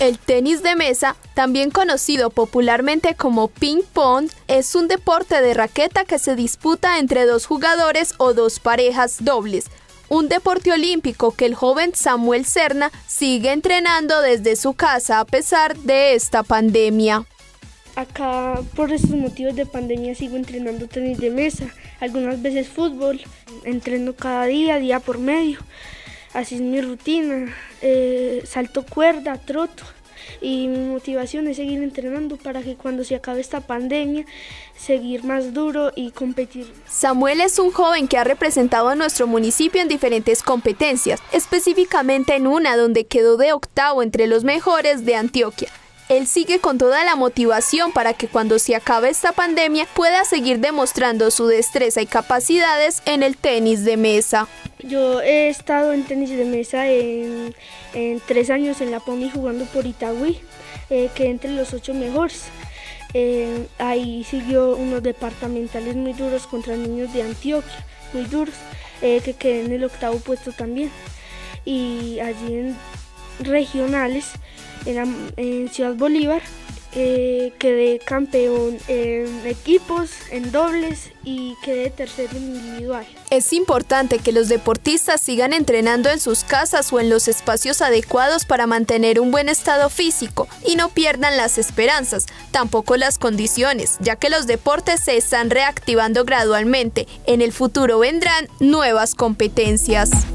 El tenis de mesa, también conocido popularmente como ping pong, es un deporte de raqueta que se disputa entre dos jugadores o dos parejas dobles. Un deporte olímpico que el joven Samuel Serna sigue entrenando desde su casa a pesar de esta pandemia. Acá, por estos motivos de pandemia, sigo entrenando tenis de mesa, algunas veces fútbol, entreno cada día por medio. Así es mi rutina, salto cuerda, troto y mi motivación es seguir entrenando para que cuando se acabe esta pandemia, seguir más duro y competir. Samuel es un joven que ha representado a nuestro municipio en diferentes competencias, específicamente en una donde quedó de octavo entre los mejores de Antioquia. Él sigue con toda la motivación para que cuando se acabe esta pandemia pueda seguir demostrando su destreza y capacidades en el tenis de mesa. Yo he estado en tenis de mesa en 3 años en la POMI jugando por Itagüí, quedé entre los 8 mejores. Ahí siguió unos departamentales muy duros contra niños de Antioquia, muy duros, que quedé en el 8º puesto también. Y allí en regionales, en Ciudad Bolívar, quedé campeón en equipos, en dobles y quedé tercero en individual. Es importante que los deportistas sigan entrenando en sus casas o en los espacios adecuados para mantener un buen estado físico y no pierdan las esperanzas, tampoco las condiciones, ya que los deportes se están reactivando gradualmente. En el futuro vendrán nuevas competencias.